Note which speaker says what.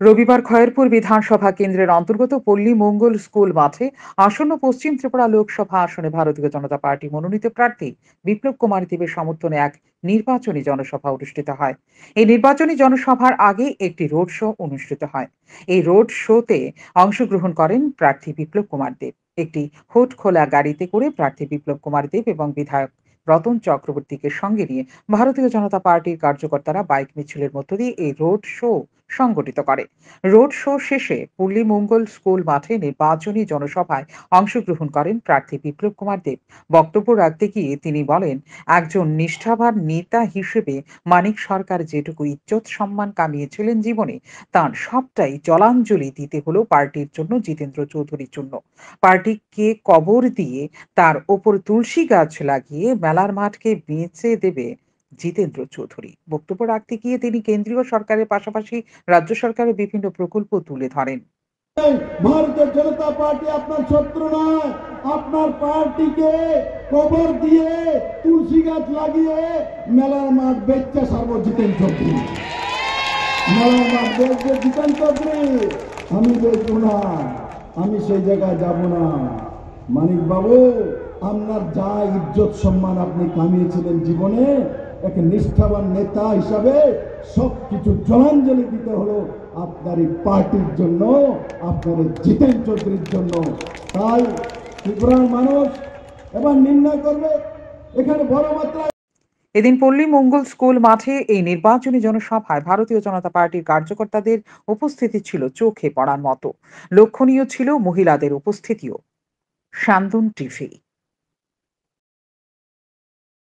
Speaker 1: রবিবার খয়েরপুর বিধানসভা কেন্দ্রের অন্তর্গত পল্লী মঙ্গল স্কুল মাঠে আসন্ন পশ্চিম ত্রিপুরা লোকসভা আসনে ভারতীয় জনতা পার্টি মনোনীত প্রার্থী বিপ্লব কুমার দেবের সমর্থনে এক নির্বাচনী জনসভা অনুষ্ঠিত হয়। এই নির্বাচনী জনসভার আগে একটি রোড শো অনুষ্ঠিত হয়। এই রোড শোতে অংশগ্রহণ করেন প্রার্থী বিপ্লব কুমার দেব। একটি হুড খোলা গাড়িতে করে প্রার্থী বিপ্লব কুমার দেব এবং বিধায়ক রতন চক্রবর্তীকে সঙ্গে নিয়ে ভারতীয় জনতা পার্টির কার্যকর্তারা বাইক মিছিলের মধ্য দিয়ে এই রোড শো সংগঠিত করে। রোড শো শেষে পল্লী মঙ্গল স্কুল মাঠে নির্বাচনী জনসভায় অংশগ্রহণ করেন প্রার্থী বিপ্লব কুমার দেব। বক্তব্য রাখতে গিয়ে তিনি বলেন, একজন নিষ্ঠাবান নেতা হিসেবে মানিক সরকার যেটুকু ইজ্জত সম্মান কামিয়েছিলেন জীবনে, তার সবটাই জলাঞ্জলি দিতে হলো পার্টির জন্য, জিতেন্দ্র চৌধুরীর জন্য। পার্টিকে কবর দিয়ে তার ওপর তুলসী গাছ লাগিয়ে মেলার মাঠকে বেঁচে দেবে জিতেন্দ্র চৌধুরী। বক্তব্য রাখতে গিয়ে তিনি কেন্দ্রীয় সরকারের পাশাপাশি রাজ্য সরকারের বিভিন্ন প্রকল্প তুলে ধরেন।
Speaker 2: ভারতীয় জনতা পার্টি আপনার শত্রু নয়, আপনার পার্টিকে কবর দিয়ে তুলসী গাছ লাগিয়ে মেলার মাঠ বেচা সারব জিতেন চৌধুরী। মেলার মাঠ বেচবে জিতেন চৌধুরী, আমি বেচবো না, আমি সেই জায়গায় যাব না। মানিক বাবু, আপনার যা ইজ্জত সম্মান আপনি কামিয়েছিলেন জীবনে, এক নিষ্ঠাবান নেতা হিসাবে সবকিছু জলাঞ্জলি দিতে হলো আপনার এই পার্টির জন্য, আপনার জিতেন চৌধুরীর জন্য। তাই ত্রিপুরার মানুষ এবার নির্ণয় করবে এখানে বড় মাত্রায়।
Speaker 1: এদিন পল্লী মঙ্গল স্কুল মাঠে এই নির্বাচনী জনসভায় ভারতীয় জনতা পার্টির কার্যকর্তাদের উপস্থিতি ছিল চোখে পড়ার মতো। লক্ষণীয় ছিল মহিলাদের উপস্থিতিও। শান্তন টিভি।